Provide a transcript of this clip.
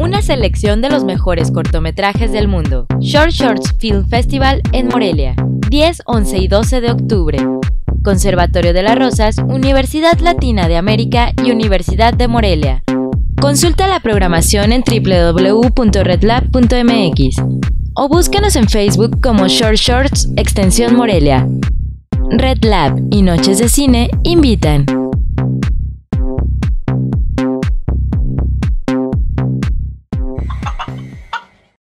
una selección de los mejores cortometrajes del mundo. Short Shorts Film Festival en Morelia, 10, 11 y 12 de octubre. Conservatorio de las Rosas, Universidad Latina de América y Universidad de Morelia. Consulta la programación en www.redlab.mx o búscanos en Facebook como Short Shorts Extensión Morelia. Red Lab y Noches de Cine invitan.